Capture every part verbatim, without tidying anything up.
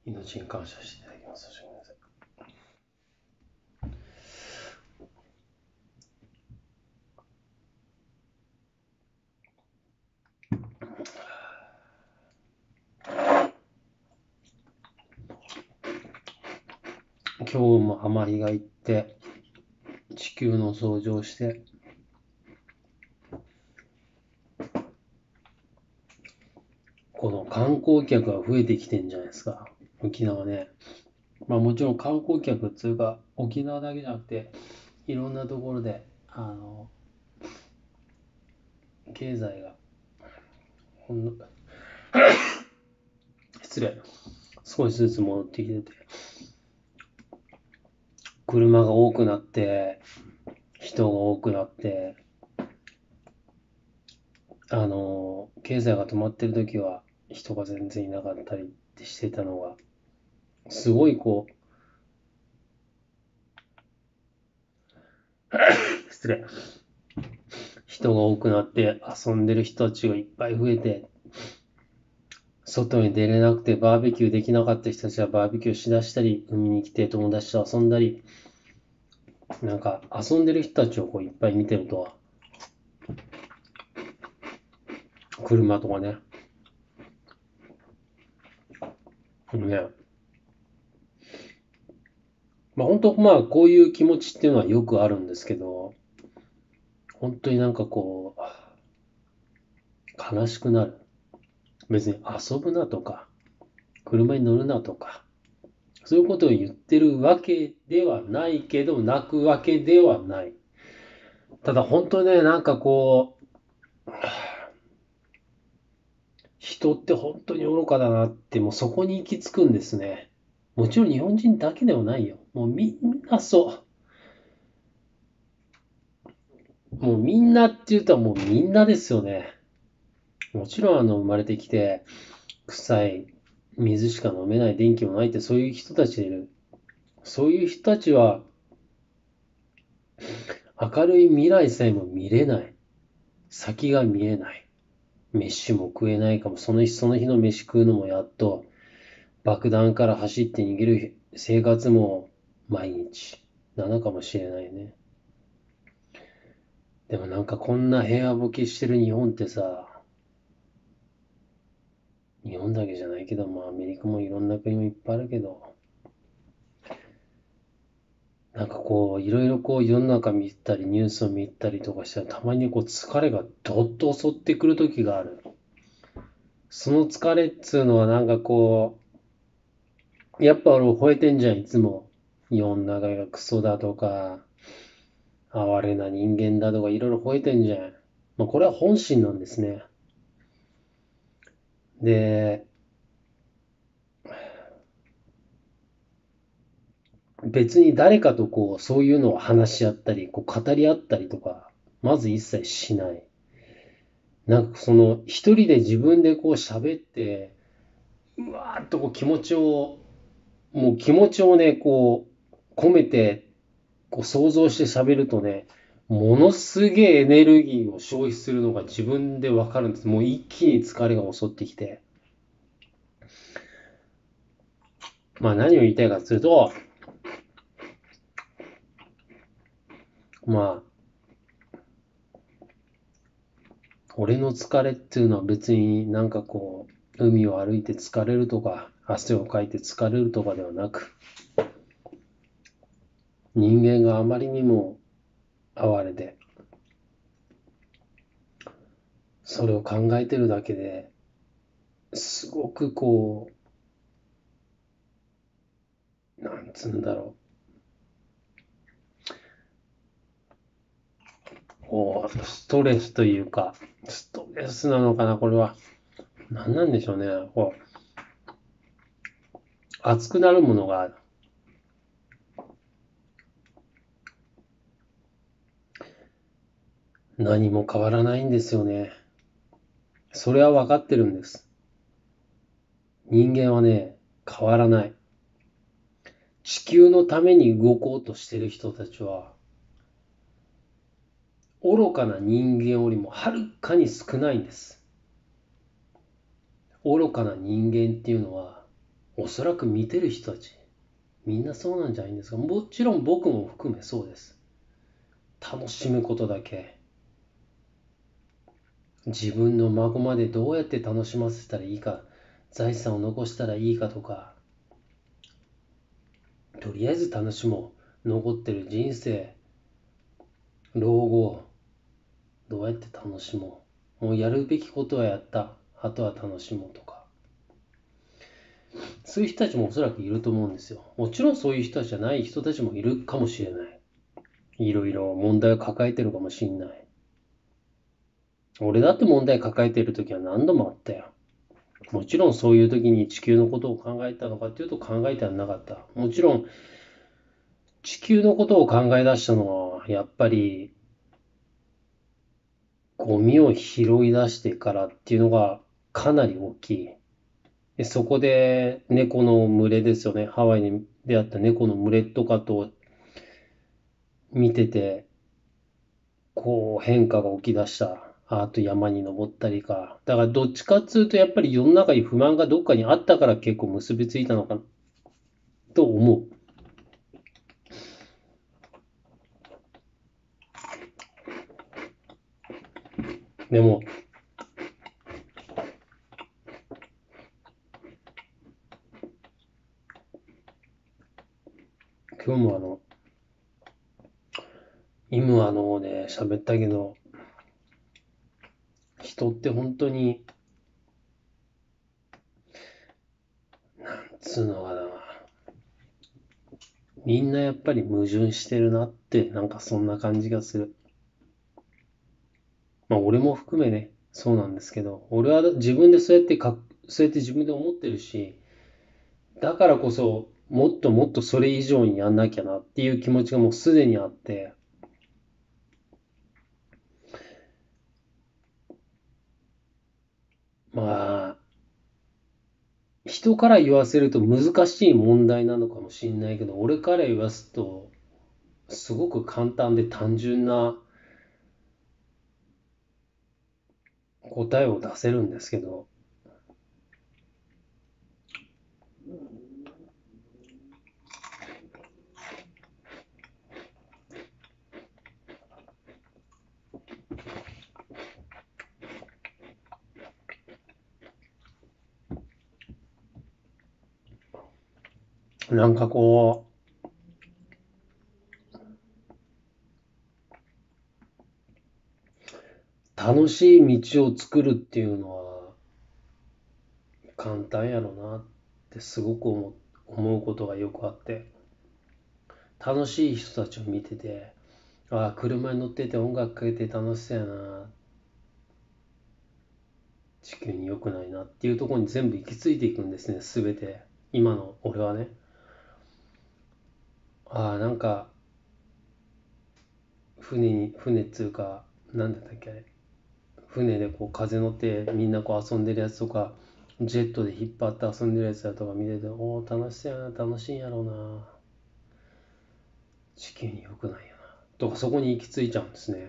命に感謝していただきます。ごめんなさい。今日も浜比嘉行って地球の掃除をして、この観光客が増えてきてんじゃないですか、沖縄ね。まあもちろん観光客っていうか沖縄だけじゃなくていろんなところであの経済がほんの失礼少しずつ戻ってきてて、車が多くなって人が多くなって、あの経済が止まってる時は人が全然いなかったりってしてたのがすごいこう失礼人が多くなって遊んでる人たちがいっぱい増えて、外に出れなくてバーベキューできなかった人たちはバーベキューしだしたり、海に来て友達と遊んだり、なんか遊んでる人たちをこういっぱい見てると、車とかね、ね、まあ本当まあこういう気持ちっていうのはよくあるんですけど、本当になんかこう悲しくなる。別に遊ぶなとか、車に乗るなとか、そういうことを言ってるわけではないけど、泣くわけではない。ただ本当にね、なんかこう、人って本当に愚かだなって、もうそこに行き着くんですね。もちろん日本人だけではないよ。もうみんなそう。もうみんなって言うともうみんなですよね。もちろんあの生まれてきて臭い水しか飲めない電気もないってそういう人たちいる。そういう人たちは明るい未来さえも見れない。先が見えない。飯も食えないかも。その日その日の飯食うのもやっと。爆弾から走って逃げる生活も毎日なのかもしれないね。でもなんかこんな平和ボケしてる日本ってさ、日本だけじゃないけど、まあアメリカもいろんな国もいっぱいあるけど、なんかこう、いろいろこう世の中見たりニュースを見たりとかしたらたまにこう疲れがどっと襲ってくる時がある。その疲れっつうのはなんかこう、やっぱ俺を吠えてんじゃん、いつも。世の中がクソだとか、哀れな人間だとかいろいろ吠えてんじゃん。まあ、これは本心なんですね。で、別に誰かとこう、そういうのを話し合ったり、こう語り合ったりとか、まず一切しない。なんかその、一人で自分でこう喋って、うわーっとこう気持ちを、もう気持ちをね、こう、込めて、こう想像して喋るとね、ものすげえエネルギーを消費するのが自分でわかるんです。もう一気に疲れが襲ってきて。まあ何を言いたいかというと、まあ、俺の疲れっていうのは別になんかこう、海を歩いて疲れるとか、汗をかいて疲れるとかではなく、人間があまりにも哀れで、それを考えてるだけですごくこう、なんつうんだろう、こう、ストレスというか、ストレスなのかな、これは。何なんでしょうね。こう、熱くなるものが何も変わらないんですよね。それは分かってるんです。人間はね、変わらない。地球のために動こうとしてる人たちは、愚かな人間よりもはるかに少ないんです。愚かな人間っていうのは、 おそらく見てる人たち、みんなそうなんじゃないんですか。もちろん僕も含めそうです。楽しむことだけ。自分の孫までどうやって楽しませたらいいか、財産を残したらいいかとか、とりあえず楽しもう。残ってる人生、老後、どうやって楽しもう。もうやるべきことはやった。あとは楽しもうとか。そういう人たちもおそらくいると思うんですよ。もちろんそういう人たちじゃない人たちもいるかもしれない。いろいろ問題を抱えてるかもしれない。俺だって問題抱えてる時は何度もあったよ。もちろんそういう時に地球のことを考えたのかっていうと考えてはなかった。もちろん地球のことを考え出したのはやっぱりゴミを拾い出してからっていうのがかなり大きい。でそこで猫の群れですよね。ハワイに出会った猫の群れとかと見てて、こう変化が起き出した。あと山に登ったりか。だからどっちかっつうとやっぱり世の中に不満がどっかにあったから結構結びついたのかなと思う。でも今日もあの、イムアの方で喋ったけど、人って本当に、つうのかな、みんなやっぱり矛盾してるなって、なんかそんな感じがする。まあ俺も含めね、そうなんですけど、俺は自分でそうやってか、そうやって自分で思ってるし、だからこそ、もっともっとそれ以上にやんなきゃなっていう気持ちがもうすでにあって、まあ、人から言わせると難しい問題なのかもしれないけど、俺から言わすと、すごく簡単で単純な答えを出せるんですけど、なんかこう、楽しい道を作るっていうのは簡単やろなってすごく思う、思うことがよくあって、楽しい人たちを見てて、ああ、車に乗ってて音楽かけて楽しそうやな、地球に良くないなっていうところに全部行き着いていくんですね、すべて。今の俺はね。ああ、なんか、船に、船っつうか、なんだったっけあれ。船でこう風乗ってみんなこう遊んでるやつとか、ジェットで引っ張って遊んでるやつだとか見てて、おお、楽しそうやな、楽しいんやろうな。地球に良くないよな。とかそこに行き着いちゃうんですね。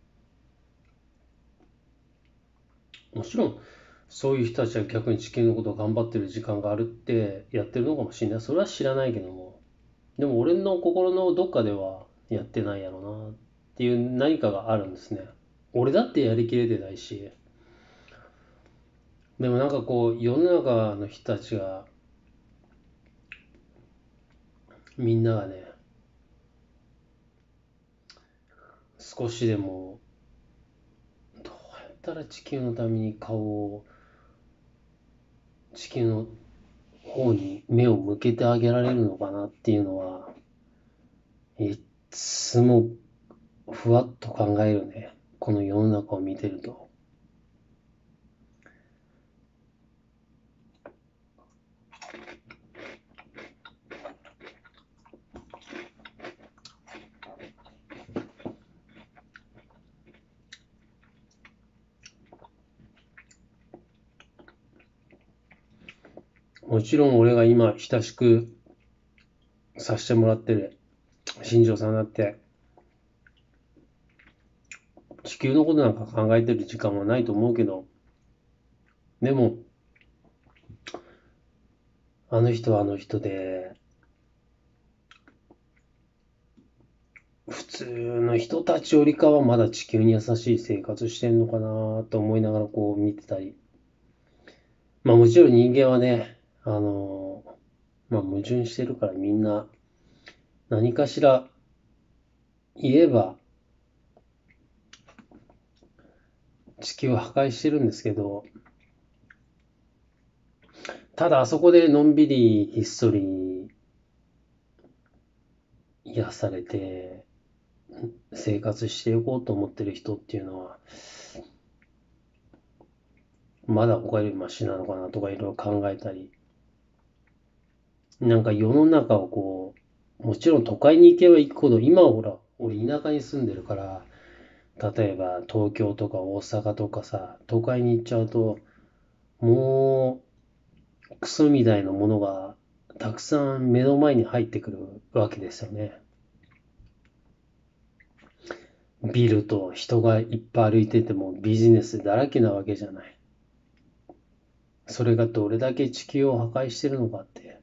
もちろん、そういう人たちは逆に地球のことを頑張ってる時間があるってやってるのかもしれない。それは知らないけども。でも俺の心のどっかではやってないやろなっていう何かがあるんですね。俺だってやりきれてないし。でもなんかこう、世の中の人たちが、みんながね、少しでもどうやったら地球のために顔を、地球の方に目を向けてあげられるのかなっていうのは、いっつもふわっと考えるね。この世の中を見てると。もちろん俺が今親しくさせてもらってる新庄さんだって、地球のことなんか考えてる時間はないと思うけど、でも、 あの人はあの人で、普通の人たちよりかはまだ地球に優しい生活してんのかなと思いながらこう見てたり。まあもちろん人間はね、あの、まあ矛盾してるからみんな何かしら言えば地球を破壊してるんですけど、ただあそこでのんびりひっそり癒されて生活していこうと思ってる人っていうのは、まだ他よりマシなのかなとかいろいろ考えたり、なんか世の中をこう、もちろん都会に行けば行くほど、今はほら、俺田舎に住んでるから、例えば東京とか大阪とかさ、都会に行っちゃうと、もうクソみたいなものがたくさん目の前に入ってくるわけですよね。ビルと人がいっぱい歩いててもビジネスだらけなわけじゃない。それがどれだけ地球を破壊してるのかって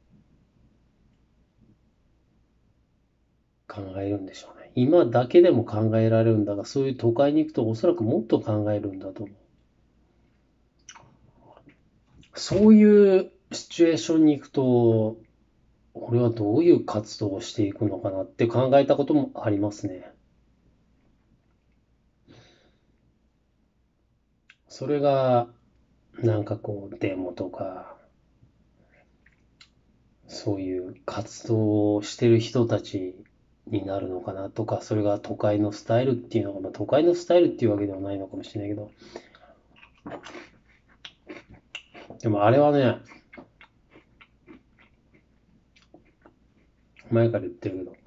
考えるんでしょうね。今だけでも考えられるんだが、そういう都会に行くとおそらくもっと考えるんだと思う。そういうシチュエーションに行くと、俺はどういう活動をしていくのかなって考えたこともありますね。それが、なんかこう、デモとか、そういう活動をしてる人たちになるのかなとか、それが都会のスタイルっていうのが、まあ、都会のスタイルっていうわけではないのかもしれないけど、でもあれはね、前から言ってるけど、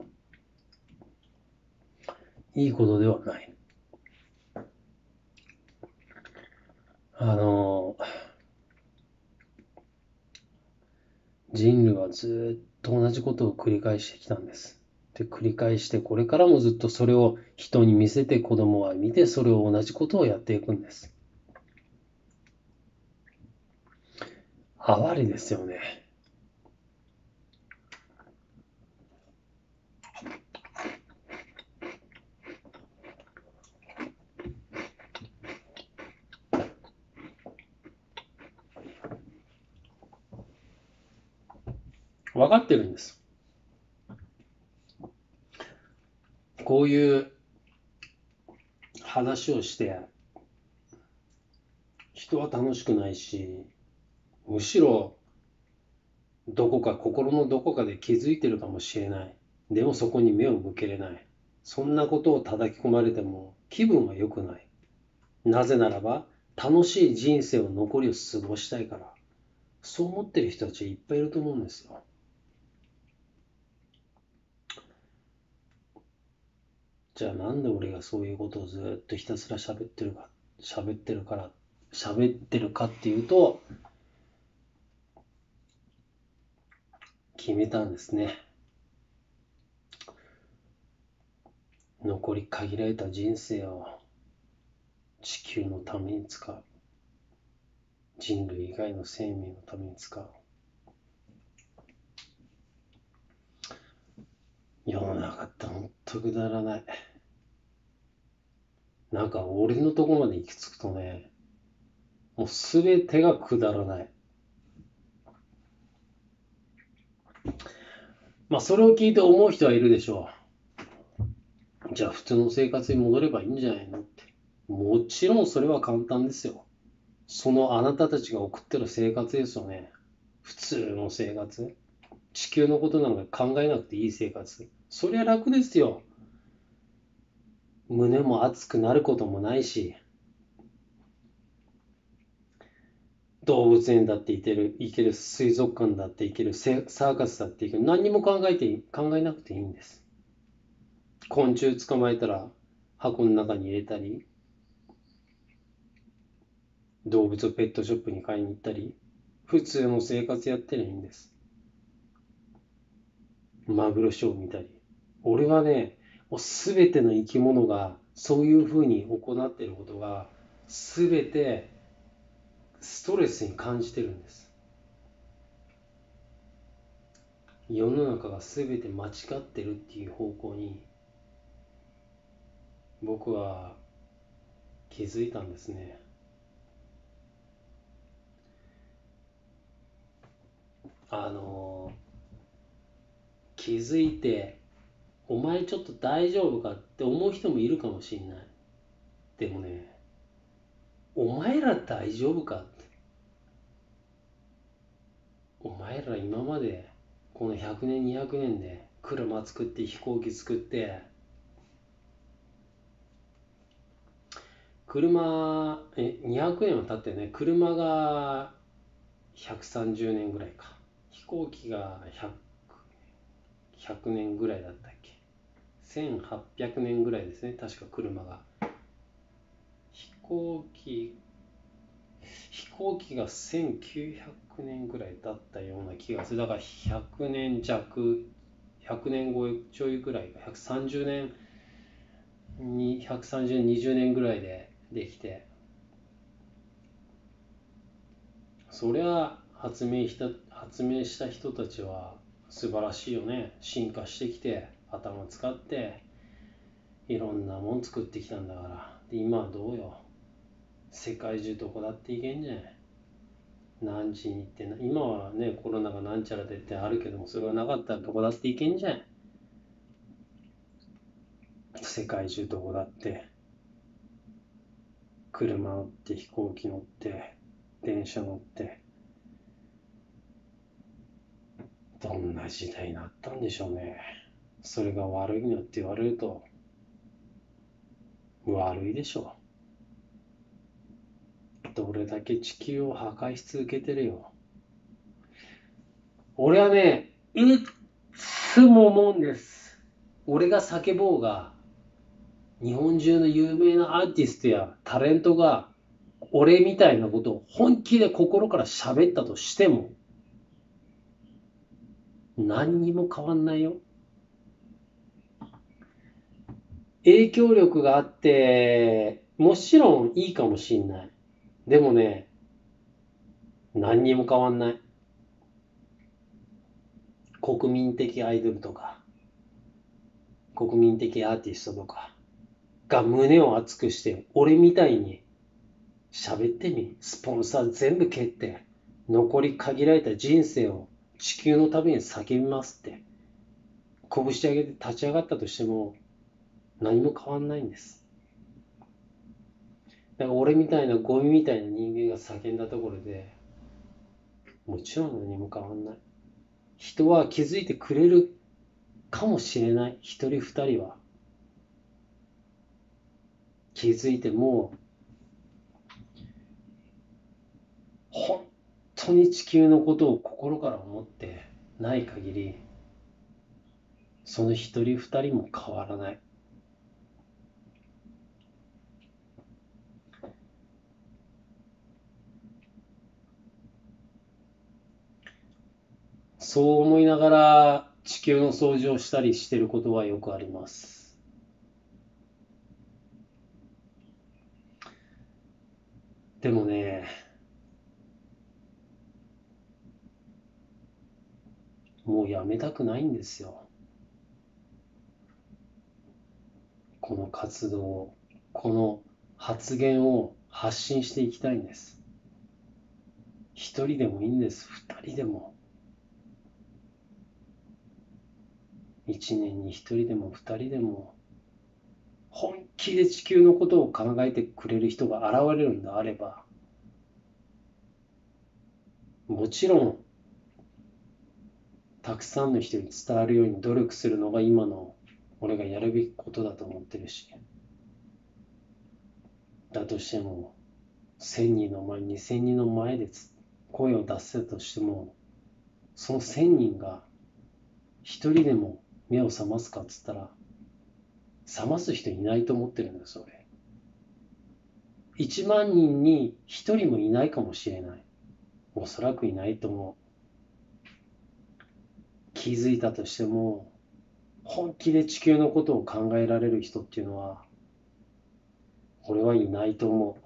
いいことではない。あの、人類はずっと同じことを繰り返してきたんです。で、繰り返して、これからもずっとそれを人に見せて子供は見て、それを同じことをやっていくんです。哀れですよね。分かってるんです。こういう話をして、人は楽しくないし、むしろどこか心のどこかで気づいてるかもしれない。でもそこに目を向けれない。そんなことを叩き込まれても気分は良くない。なぜならば、楽しい人生を残りを過ごしたいから。そう思ってる人たちいっぱいいると思うんですよ。じゃあなんで俺がそういうことをずっとひたすら喋ってるか、喋ってるから、喋ってるかっていうと、決めたんですね。残り限られた人生を地球のために使う。人類以外の生命のために使う。世の中ってほんとくだらない。なんか俺のとこまで行き着くとね、もうすべてがくだらない。まあそれを聞いて思う人はいるでしょう。じゃあ普通の生活に戻ればいいんじゃないのって。もちろんそれは簡単ですよ。そのあなたたちが送ってる生活ですよね。普通の生活。地球のことなんか考えなくていい生活。そりゃ楽ですよ。胸も熱くなることもないし、動物園だって行ける、行ける、水族館だって行ける、サーカスだって行ける。何にも考えて考えなくていいんです。昆虫捕まえたら箱の中に入れたり、動物をペットショップに買いに行ったり、普通の生活やってりゃいいんです。マグロショー見たり。俺はね、もう全ての生き物がそういうふうに行っていることが全てストレスに感じてるんです。 世の中が全て間違ってるっていう方向に僕は気づいたんですね。あの気づいて、お前ちょっと大丈夫かって思う人もいるかもしれない。でもね、お前ら大丈夫かって。お前ら今までこのひゃくねんにひゃくねんで車作って飛行機作って、車えにひゃくねんは経ってね、車がひゃくさんじゅうねんぐらいか、飛行機がひゃく、ひゃくねんぐらいだったっけ。せんはっぴゃくねんぐらいですね、確か車が。飛行機飛行機がせんきゅうひゃくねんぐらいだったような気がする。だからひゃくねん弱、ひゃくねん超えちょいぐらいか、ひゃくさんじゅうねんに、ひゃくさんじゅうねん、にじゅうねんぐらいでできて、そりゃ発明した、発明した人たちは素晴らしいよね。進化してきて、頭使って、いろんなもん作ってきたんだから。で、今はどうよ。世界中どこだっていけんじゃん。何時に行ってな、今はね、コロナがなんちゃらでってあるけども、それがなかったらどこだって行けんじゃん。世界中どこだって。車乗って飛行機乗って電車乗って、どんな時代になったんでしょうね。それが悪いのって言われると悪いでしょう。どれだけ地球を破壊し続けてるよ。俺はね、いつも思うんです。俺が叫ぼうが、日本中の有名なアーティストやタレントが俺みたいなことを本気で心から喋ったとしても何にも変わんないよ。影響力があってもちろんいいかもしんない。でもね、何にも変わんない。国民的アイドルとか国民的アーティストとかが胸を熱くして俺みたいに喋ってみ。スポンサー全部蹴って残り限られた人生を地球のために叫びますって拳上げて立ち上がったとしても何も変わんないんです。だから俺みたいなゴミみたいな人間が叫んだところでもちろん何も変わんない。人は気づいてくれるかもしれない。一人二人は気づいても本当に地球のことを心から思ってない限りその一人二人も変わらない。そう思いながら地球の掃除をしたりしてることはよくあります。でもね、もうやめたくないんですよ。この活動を、この発言を発信していきたいんです。一人でもいいんです。二人でも。一年に一人でも二人でも。本気で地球のことを考えてくれる人が現れるんであれば、もちろんたくさんの人に伝わるように努力するのが今の俺がやるべきことだと思ってるし、だとしてもせんにんの前、にせんにんの前で声を出せたとしても、そのせんにんが一人でも目を覚ますかっつったら、覚ます人いないと思ってるんです俺。いちまん人にひとりもいないかもしれない。おそらくいないと思う。気づいたとしても本気で地球のことを考えられる人っていうのは俺はいないと思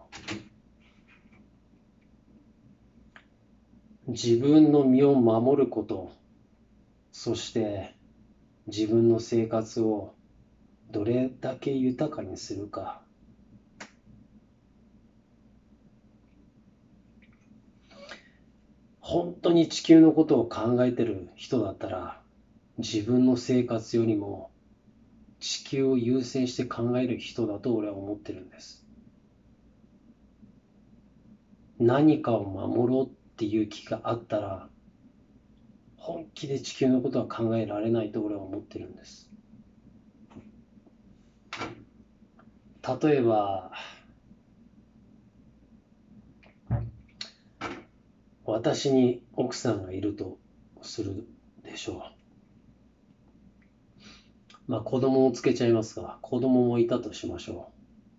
う。自分の身を守ること、 そして自分の生活をどれだけ豊かにするか。本当に地球のことを考えてる人だったら、自分の生活よりも地球を優先して考える人だと俺は思ってるんです。何かを守ろうっていう気があったら、本気で地球のことは考えられないと俺は思ってるんです。例えば、私に奥さんがいるとするでしょう。まあ子供をつけちゃいますが、子供もいたとしましょ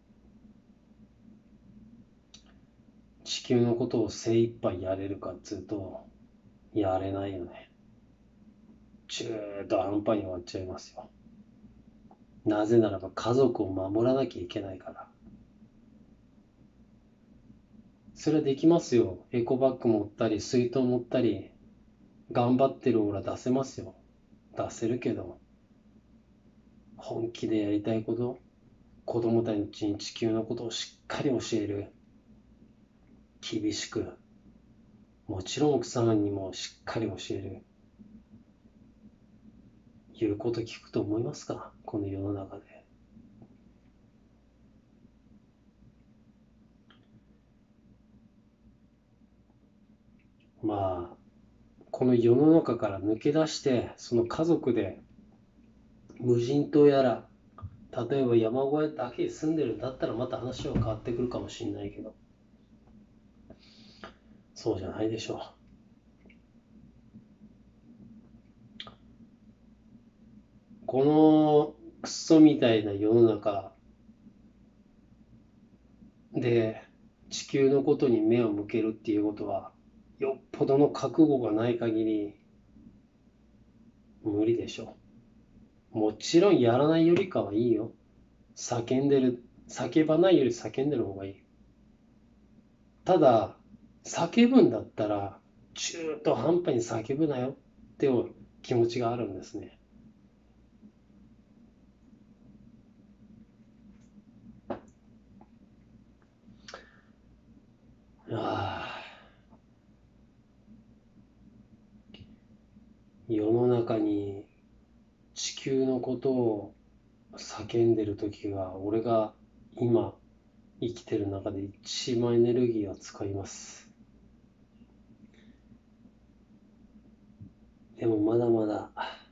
う。地球のことを精一杯やれるかっつうと、やれないよね。中途半端に終わっちゃいますよ。なぜならば家族を守らなきゃいけないから。それはできますよ。エコバッグ持ったり、水筒持ったり、頑張ってるオーラ出せますよ。出せるけど、本気でやりたいこと、子供たちに地球のことをしっかり教える。厳しく。もちろん奥様にもしっかり教える。言うこと聞くと思いますか、この世の中で。まあ、この世の中から抜け出して、その家族で無人島やら、例えば山小屋だけに住んでるんだったらまた話は変わってくるかもしれないけど、そうじゃないでしょう。このクソみたいな世の中で地球のことに目を向けるっていうことは、よっぽどの覚悟がない限り無理でしょう。もちろんやらないよりかはいいよ。叫んでる、叫ばないより叫んでる方がいい。ただ、叫ぶんだったら、中途半端に叫ぶなよっていう気持ちがあるんですね。ああ、世の中に地球のことを叫んでる時が、俺が今生きてる中で一番エネルギーを使います。でもまだまだ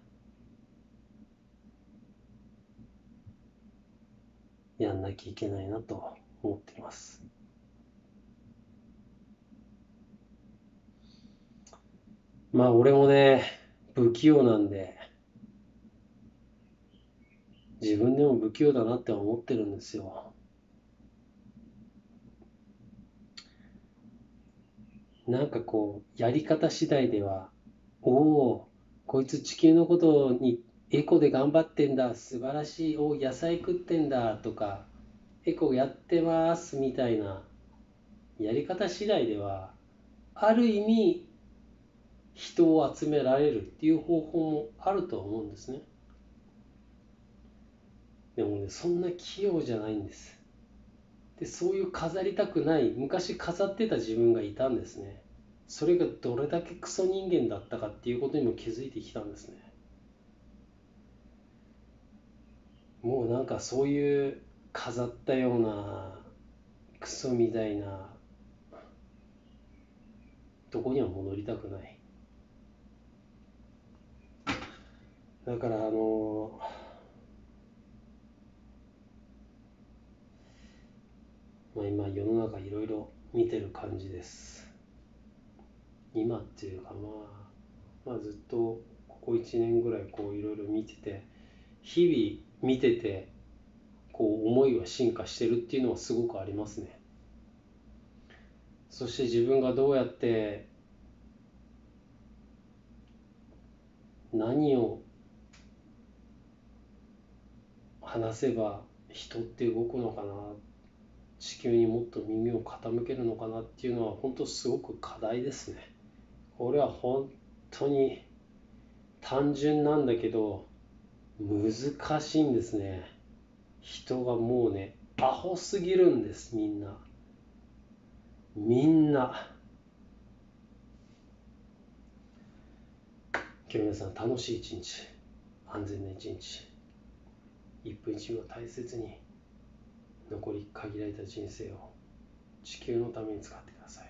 やんなきゃいけないなと思っています。まあ俺もね、不器用なんで、自分でも不器用だなって思ってるんですよ。なんかこう、やり方次第では、おお、こいつ地球のことにエコで頑張ってんだ、素晴らしい、おお、野菜食ってんだとか、エコやってますみたいなやり方次第では、ある意味人を集められるっていう方法もあるとは思うんですね。でもね、そんな器用じゃないんです。で、そういう飾りたくない、昔飾ってた自分がいたんですね。それがどれだけクソ人間だったかっていうことにも気づいてきたんですね。もうなんかそういう飾ったようなクソみたいなとこには戻りたくない。だからあのまあ、今世の中いろいろ見てる感じです。今っていうか、まあ、まあずっとここいちねんぐらいこういろいろ見てて、日々見ててこう思いは進化してるっていうのはすごくありますね。そして自分がどうやって何を話せば人って動くのかな、地球にもっと耳を傾けるのかなっていうのは本当すごく課題ですね。これは本当に単純なんだけど難しいんですね。人がもうね、アホすぎるんです、みんな。みんな。今日皆さん楽しい一日、安全な一日、一分一秒大切に残り限られた人生を地球のために使ってください。